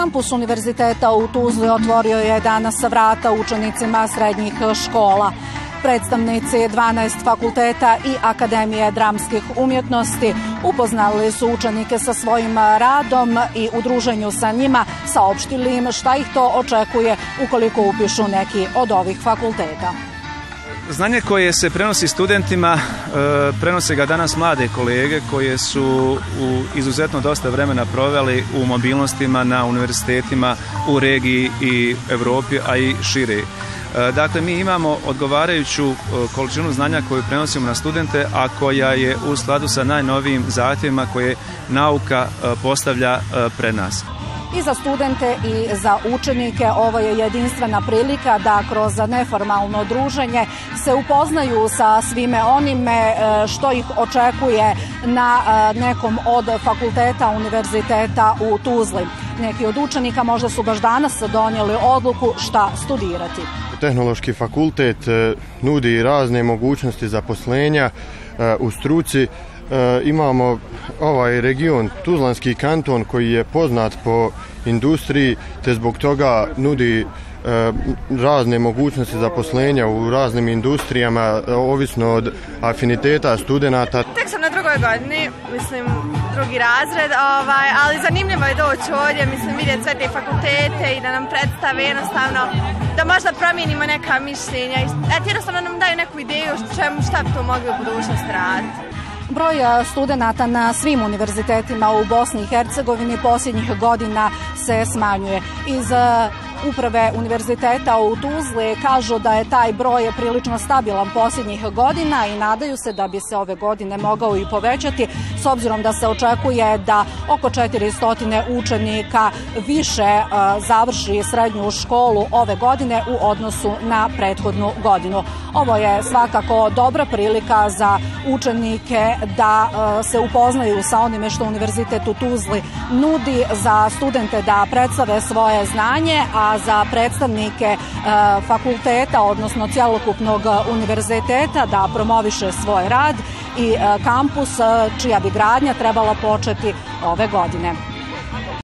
Kampus Univerziteta u Tuzli otvorio je danas vrata učenicima srednjih škola. Predstavnici 12 fakulteta i Akademije dramskih umjetnosti upoznali su učenike sa svojim radom i u druženju sa njima saopštili im šta ih to očekuje ukoliko upišu neki od ovih fakulteta. Znanje koje se prenosi studentima, prenose ga danas mlade kolege koje su u izuzetno dosta vremena proveli u mobilnostima na univerzitetima u regiji i Europi, a i šire. Dakle, mi imamo odgovarajuću količinu znanja koju prenosimo na studente, a koja je u skladu sa najnovijim zahtjevima koje nauka postavlja pred nas. I za studente i za učenike ovo je jedinstvena prilika da kroz neformalno druženje se upoznaju sa svime onime što ih očekuje na nekom od fakulteta univerziteta u Tuzli. Neki od učenika možda su baš danas donijeli odluku šta studirati. Tehnološki fakultet nudi razne mogućnosti zaposlenja u struci. Imamo ovaj region, Tuzlanski kanton, koji je poznat po industriji, te zbog toga nudi razne mogućnosti zaposlenja u raznim industrijama, ovisno od afiniteta studenata. Tek sam na drugoj godini, mislim drugi razred, ali zanimljivo je doći ovdje, mislim vidjeti sve te fakultete i da nam predstave jednostavno, da možda promijenimo neka mišljenja i jednostavno nam daju neku ideju šta bi to mogli u budućnosti raditi. Broj studenata na svim univerzitetima u Bosni i Hercegovini posljednjih godina se smanjuje. Iz uprave univerziteta u Tuzli kažu da je taj broj prilično stabilan posljednjih godina i nadaju se da bi se ove godine mogao i povećati, s obzirom da se očekuje da oko 400 učenika više završi srednju školu ove godine u odnosu na prethodnu godinu. Ovo je svakako dobra prilika za učenike da se upoznaju sa onime što Univerzitet u Tuzli nudi, za studente da predstave svoje znanje, a za predstavnike fakulteta, odnosno cjelokupnog univerziteta, da promoviše svoj rad i kampus čija bi gradnja trebala početi ove godine.